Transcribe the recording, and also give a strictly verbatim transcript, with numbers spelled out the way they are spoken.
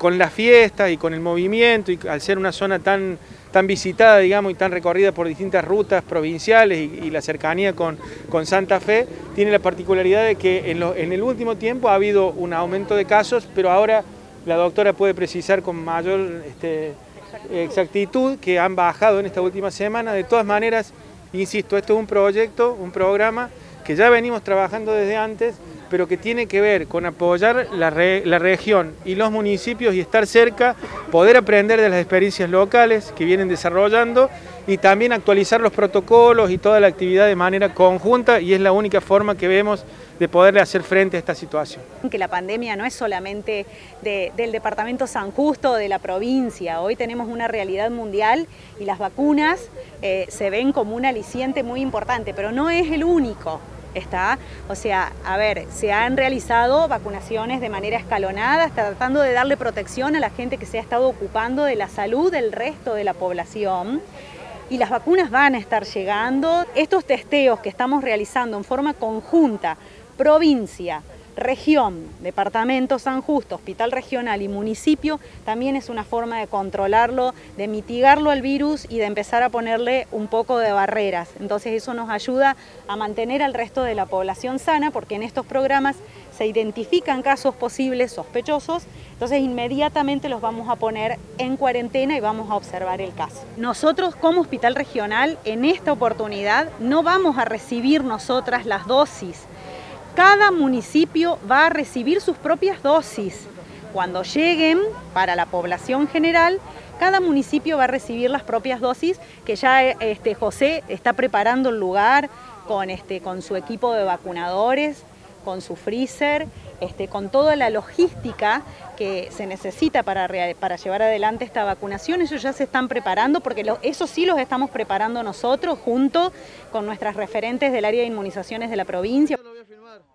con las fiestas y con el movimiento, y al ser una zona tan, tan visitada, digamos, y tan recorrida por distintas rutas provinciales y, y la cercanía con, con Santa Fe, tiene la particularidad de que en, lo, en el último tiempo ha habido un aumento de casos, pero ahora la doctora puede precisar con mayor este, exactitud que han bajado en esta última semana. De todas maneras, insisto, esto es un proyecto, un programa que ya venimos trabajando desde antes, pero que tiene que ver con apoyar la, re, la región y los municipios y estar cerca, poder aprender de las experiencias locales que vienen desarrollando y también actualizar los protocolos y toda la actividad de manera conjunta, y es la única forma que vemos de poderle hacer frente a esta situación. Que la pandemia no es solamente de, del departamento San Justo o de la provincia, hoy tenemos una realidad mundial y las vacunas eh, se ven como un aliciente muy importante, pero no es el único. Está, o sea, a ver, se han realizado vacunaciones de manera escalonada, tratando de darle protección a la gente que se ha estado ocupando de la salud del resto de la población. Y las vacunas van a estar llegando. Estos testeos que estamos realizando en forma conjunta, provincia, región, departamento San Justo, hospital regional y municipio, también es una forma de controlarlo, de mitigarlo al virus y de empezar a ponerle un poco de barreras. Entonces eso nos ayuda a mantener al resto de la población sana, porque en estos programas se identifican casos posibles sospechosos, entonces inmediatamente los vamos a poner en cuarentena y vamos a observar el caso. Nosotros como hospital regional en esta oportunidad no vamos a recibir nosotras las dosis. Cada municipio va a recibir sus propias dosis. Cuando lleguen para la población general, cada municipio va a recibir las propias dosis, que ya este, José está preparando el lugar con, este, con su equipo de vacunadores, con su freezer, este, con toda la logística que se necesita para, para llevar adelante esta vacunación. Ellos ya se están preparando, porque lo, eso sí los estamos preparando nosotros junto con nuestras referentes del área de inmunizaciones de la provincia. Lo voy a filmar.